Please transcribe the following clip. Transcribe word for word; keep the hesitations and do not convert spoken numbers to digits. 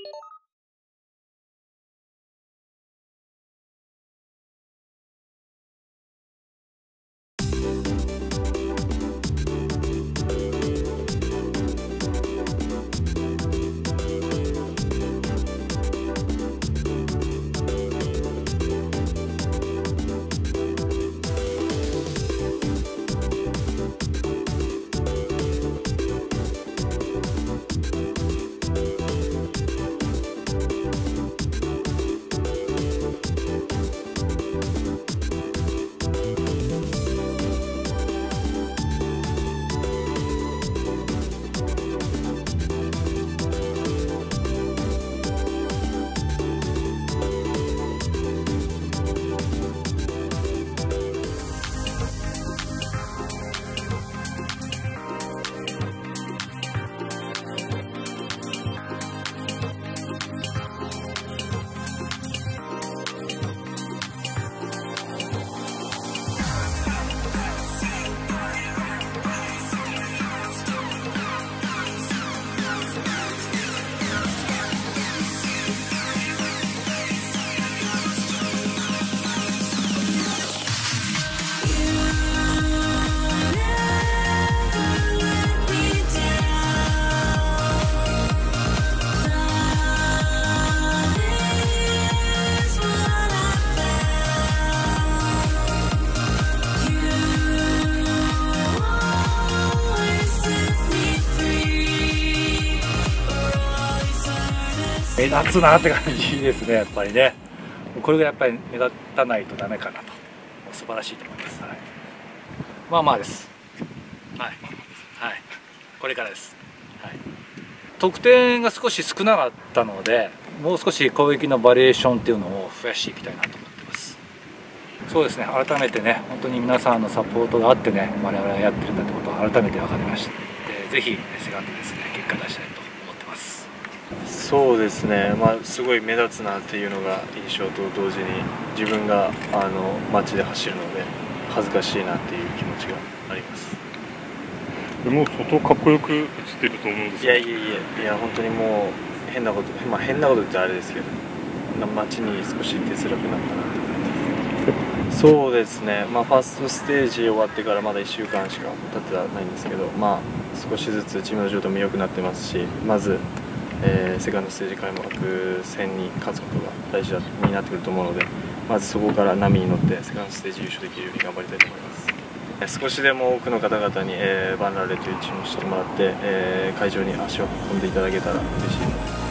目立つなって感じですね。やっぱりね、これがやっぱり目立たないとダメかなと。素晴らしいと思います。はい、まあまあです。はい、はい、これからです。はい、得点が少し少なかったので、もう少し攻撃のバリエーションっていうのを増やしていきたいなと思ってます。そうですね、改めてね、本当に皆さんのサポートがあってね、我々がやってるんだってことを改めて分かりました。で、ぜひセカンドですね、結果出したいと思ってます。 そうですね、まあ、すごい目立つなっていうのが印象と同時に、自分があの街で走るので恥ずかしいなっていう気持ちがあります。 でも相当かっこよく映ってると思うんですいやいやいやいや、本当にもう変なこと、まあ、変なことってあれですけど、街に少し出づらくなったなって感じです。そうですね、まあ、ファーストステージ終わってからまだいっしゅうかんしか経ってないんですけど、まあ、少しずつチームの状態も良くなってますし、まず、えー、セカンドステージ開幕戦に勝つことが大事だになってくると思うので、まずそこから波に乗ってセカンドステージ優勝できるように頑張りたいと思います。少しでも多くの方々に、えー、バンラーレというチームを知ってもらって、えー、会場に足を運んでいただけたら嬉しいです。